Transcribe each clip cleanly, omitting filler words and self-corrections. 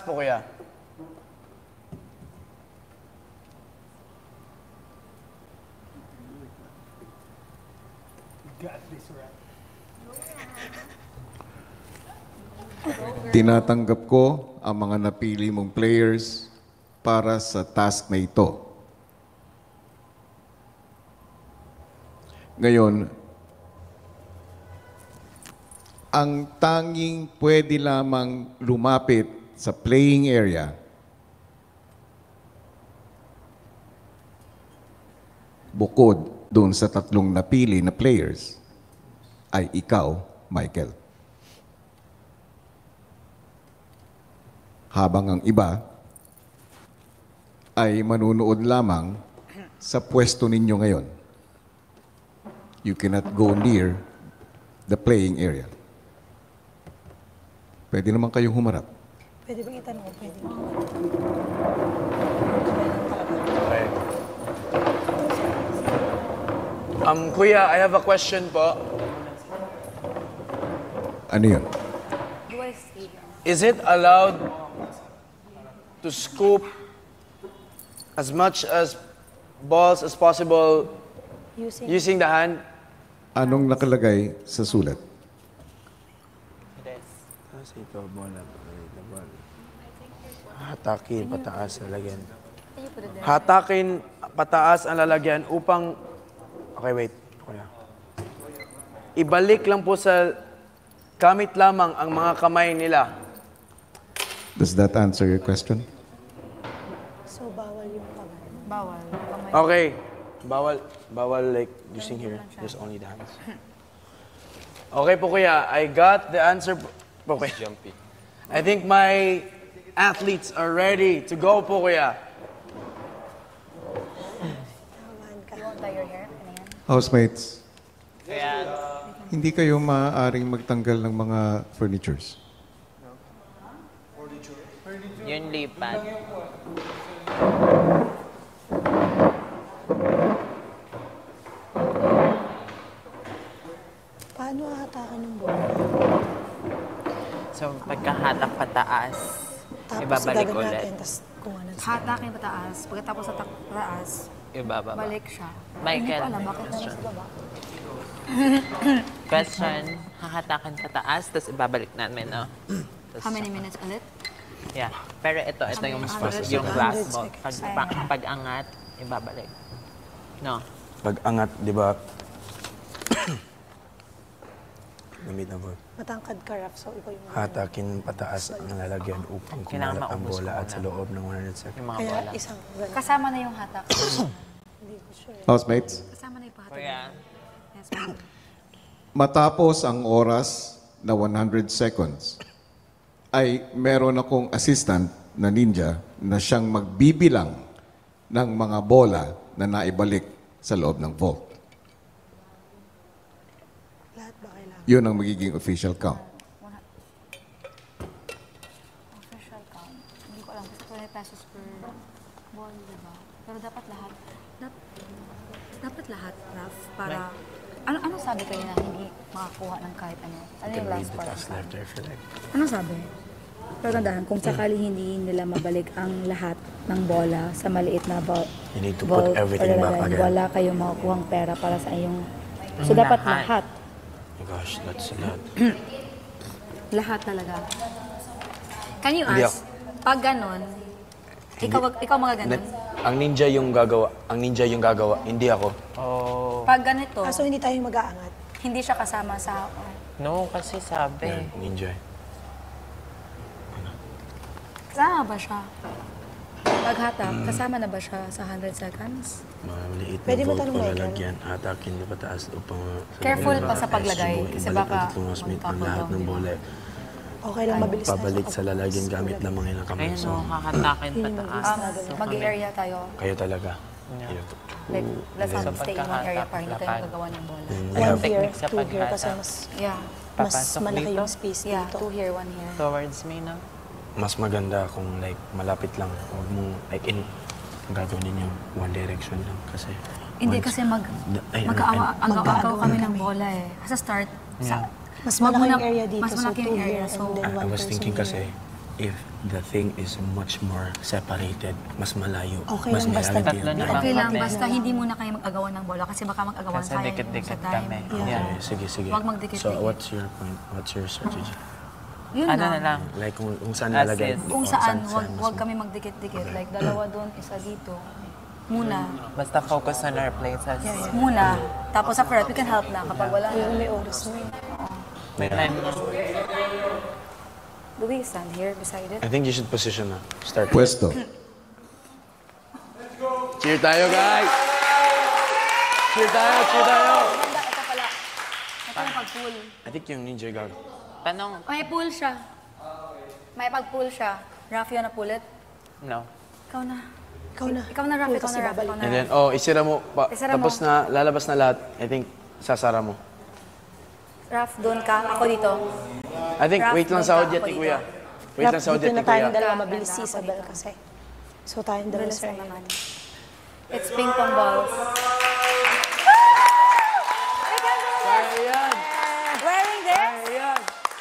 po, kuya. Tinatanggap ko ang mga napili mong players para sa task na ito. Ngayon, ang tanging pwede lamang lumapit sa playing area bukod doon sa tatlong napili na players ay ikaw, Michael. Habang ang iba ay manunood lamang sa pwesto ninyo ngayon. You cannot go near the playing area. Pwede naman kayong humarap. Pwede bang itanong? Pwede. Okay. Kuya, I have a question po. Ano yun? Is it allowed to scoop as much as balls as possible using the hand? Anong nakalagay sa sulat? Ito, bola. Hatakin, pataas, lalagyan. Hatakin pataas ang lalagyan upang... Okay, wait. Kuya. Ibalik lang po sa... Gamit lamang ang mga kamay nila. Does that answer your question? So, bawal yung kamay. Bawal. Kamay. Okay. Bawal like using here. Just only the hands. Okay po kuya. I got the answer po. Okay. I think my athletes are ready to go po kuya. You won't dye your hair? Ano yan? Housemates, hindi kayo maaaring magtanggal ng mga furnitures. Yun lipat. Paano hahatakan yung bola? So, pagkahatak pataas, Tapos ibabalik gagawin ulit. natin, tapos kung ano. Hatakin pataas. Pagkatapos sa taas, Ibababa. balik siya. Michael, Hindi ko alam bakit na sa baba. Question, hahatakan pataas, tapos ibabalik namin, no? How many minutes ulit? Yeah. Pero ito yung, yung glass ball. Pag-angat, ibabalik. No? Pag-angat, di ba? Gamit na ball. Matangkad ka, Raf, so ikaw yung... Hatakin pataas ang lalagyan upang Kailangan kumalat ang maubos bola ko at sa muna. loob ng 100 seconds. Yung mga Kaya bola. isang ganun. Kasama na yung hatak. Hindi ko sure. Housemates, Kasama na yung pahatak. Kuya, Yes, ma'am. matapos ang oras na 100 seconds, ay meron akong assistant na ninja na siyang magbibilang ng mga bola na naibalik sa loob ng vault. Lahat ba kailangan? Yun ang magiging official count. Official count. Hindi ko alam kasi 20 pesos per ball, di ba? Pero dapat lahat. Dapat lahat, Raf, para... Ano sabi kayo na hindi makakuha ng kahit ano? Ano yung last part? Left if you like. Ano sabi? Pero tandaan, kung sakali hindi nila mabalik ang lahat ng bola sa maliit na You need to put everything back again. wala kayong makukuhang pera para sa iyong... So, dapat lahat. Oh my gosh, that's a lot. Lahat talaga. Can you Hindi ask, pag ganon, ikaw mga ganon, Ang ninja yung gagawa. Ang ninja yung gagawa. Hindi ako. pag ganito, Ah, so hindi tayo mag-aangat? hindi siya kasama sa... no, kasi sabi. Yan, ninja. Kasama ba siya? Paghatak, kasama na ba siya sa 100 seconds? Mga maliit na Pwede mo vault tanong, o Michael? lalagyan. Hatakin na pataas upang... Careful pa sa paglagay, kasi baka Smith ang mag-topple lahat down, ng di ba? bola. Okay lang, mabilis na. Pabalik sa lalagyan gamit lamang ilang kamay. Ayun, So, no, hahatakin pataas. Mag-area tayo. kayo talaga. Yeah. Like, let's So, not stay in one area para hindi tayo pagkahatak, magagawa ng bola. And I One have here, technique sa 2 here, kasi paghatak. mas Yeah. Papasok malaki dito? yung space Yeah, dito. 2 here, 1 here. Towards me, no? mas maganda kung like malapit lang. Huwag mong like ang gagawin ninyo one direction lang kasi Hindi once- kasi Ay, mag-aagaw kami ng bola eh. Sa start, Yeah. Mas Wag malaki mo yung na- area dito, mas so malaki 2 yung here, area, and so- then I 1 was person thinking here. kasi if the thing is much more separated, mas malayo, Okay mas lang, basta nilalagyan. tatlo na lang. Okay lang, kami. basta hindi muna kayo mag-agawan ng bola kasi baka mag-agawan Kasi sayang dikit-dikit sa time. kami. Yeah. Okay, sige, sige. Huwag magdikit-dikit. So, what's your point? What's your strategy? Yun Ano lang. na lang? Like, kung saan As nalagay? is. Kung Oh, saan, mas wag kami magdikit-dikit. Like, dalawa doon, isa dito. Muna. Basta focus on our places. Muna. Tapos after that, we can help na kapag wala na. May oras na. Time. Do we stand here beside it? I think you should position na. Start. Pwesto. Cheer tayo, guys! Cheer tayo, cheer tayo! Maganda, ito pala. Ito yung pag-pull. I think yung ninja gag. Tanong, May pull siya. May pag-pull siya. Rafi, yun na pull it? no. Ikaw na. Ikaw na. Ikaw na, Rafi. Pull Ikaw kasi na, Rafi. babalik. Ikaw na, And Rafi. then, isira mo. Isira mo. Tapos na, lalabas na lahat. I think, sasara mo. Raf, doon ka. Ako dito. I think, Raf, wait lang doon sa ka, audience ako ni dito. Kuya. Wait lang sa audience Dito ni na tayong Kuya. dalawa, mabilis si Isabel kasi. So tayong dalawa, Bilis sir. lang naman. It's ping pong balls. Kaya yan! Wearing this? Kaya yan!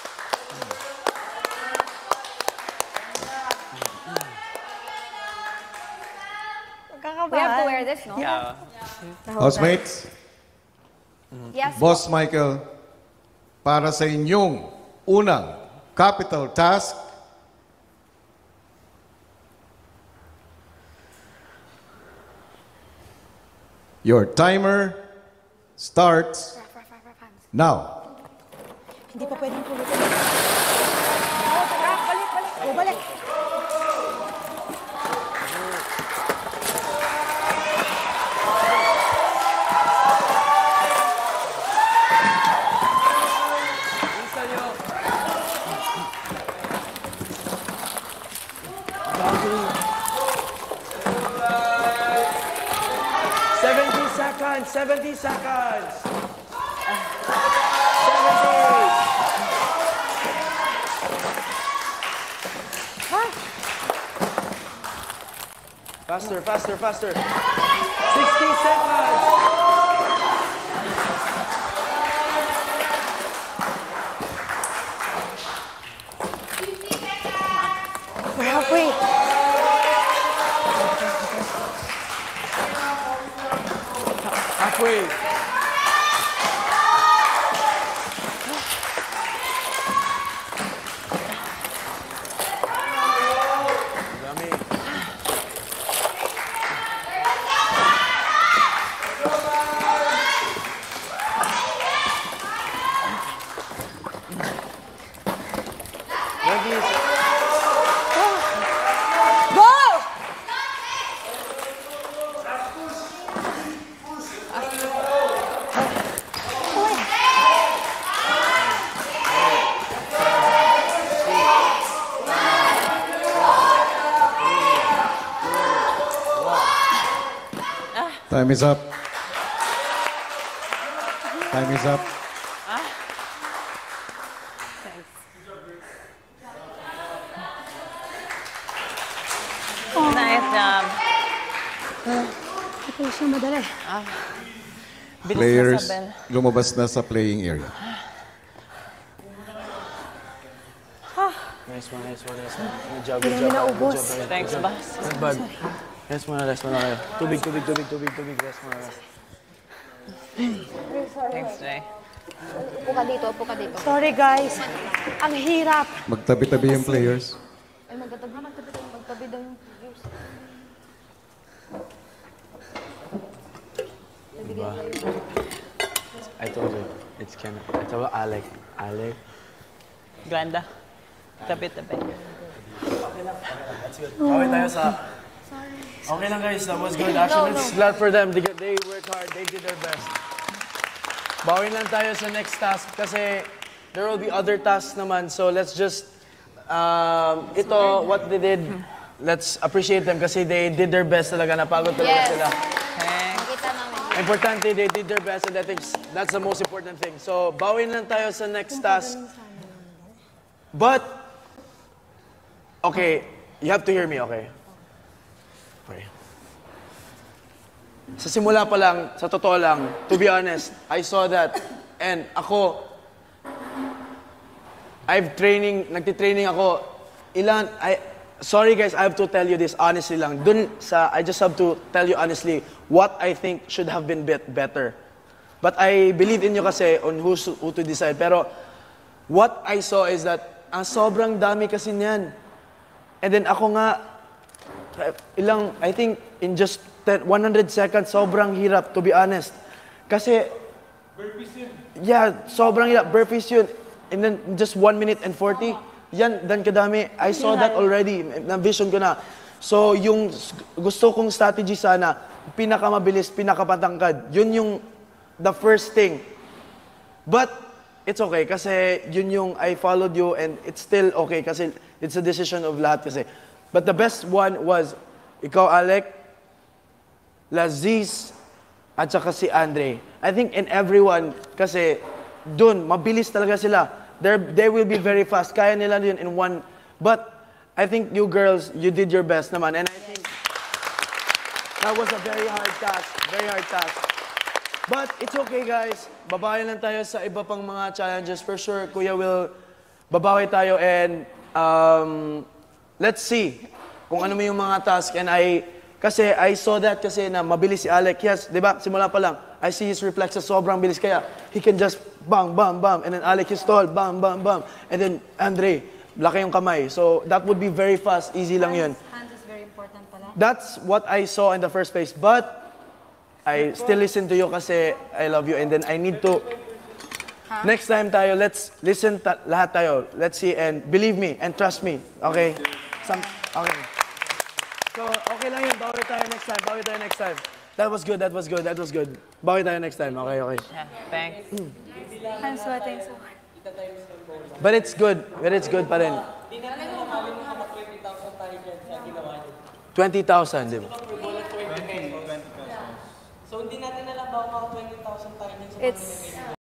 We have to wear this, no? Yeah. Housemates, Yes. Boss Michael, para sa inyong unang capital task, your timer starts now. Hindi pa pwedeng pulutin. Balik, balik. O, balik. Bilisan nyo. 70 seconds! 70 seconds! 70! Faster, faster, faster! 60 seconds! We're halfway. Halfway! Dami. Ready? Go! Time is up. Time is up. Nice job. Ito siya madali. Bilis Players, na, Isabel. lumabas na sa playing area. Nice one, nice one, nice one. Good job, Hindi good namin job. naubos. Good job, Thanks, boss. Not bad. Rest muna kayo. Tubig, tubig, tubig, tubig, tubig. Rest muna kayo. Thanks, Jay. Upo ka dito, upo ka dito. Sorry, guys. Ang hirap. Magtabi-tabi yung players. Ay, magtabi daw yung figures. Diba? I told you, it's kind of, it's about Alec. Alec. Glenda. Tabi-tabi. Okay tayo sa... Okay lang guys, that was good. Actually, it's glad for them. They worked hard. They did their best. Bawin lang tayo sa next task kasi there will be other tasks naman. So let's just... what they did, let's appreciate them kasi they did their best talaga. Napagod talaga Yes. sila. Makita namin. Importante, they did their best and I think that's the most important thing. So, bawin lang tayo sa next task. But, okay, you have to hear me, okay? Okay. Sa simula pa lang, sa totoo lang, to be honest, I saw that. And ako, nagtitraining ako sorry guys, I have to tell you this honestly lang. I just have to tell you honestly what I think should have been better. But I believe in you kasi on who to decide. Pero what I saw is that sobrang dami kasi niyan. And then ako nga, I think in just 100 seconds, sobrang hirap to be honest. Kasi, burpees yun. Yeah, sobrang hirap. Burpees yun. And then just 1 minute and 40, yan, dan kadami. I saw that already. Na-vision ko na. So, yung gusto kong strategy sana, pinakamabilis, pinakapatangkad. Yun yung the first thing. But, it's okay kasi yun yung I followed you and it's still okay kasi it's a decision of lahat kasi. But the best one was, ikaw, Alec, Laziz, at saka si Andre. I think in everyone, kasi dun, mabilis talaga sila. They will be very fast. Kaya nila yun in one. But I think you girls, you did your best naman. And I think that was a very hard task. Very hard task. But it's okay, guys. Babawi lang tayo sa iba pang mga challenges. For sure, Kuya will babawi tayo and let's see kung ano mo yung mga task. And kasi I saw that kasi na mabilis si Alec. Yes, di ba? Simula pa lang. I see his reflexes sobrang bilis. Kaya he can just bang, bang, bang. And then Alec is tall, bang, bang, bang. And then Andre, laki yung kamay. So that would be very fast. Easy lang yun. Hands is very important pala. That's what I saw in the first place. But I still listen to you kasi I love you. And then I need to... Next time tayo, let's listen lahat tayo. Let's see and believe me and trust me. Okay? Okay. So, okay lang yun. Bawi tayo next time. Bawi tayo next time. That was good. That was good. That was good. Bawi tayo next time. Okay, okay. Yeah, thanks. I'm sweating so hard. But it's good. But it's good pa rin. 20,000, di ba? It's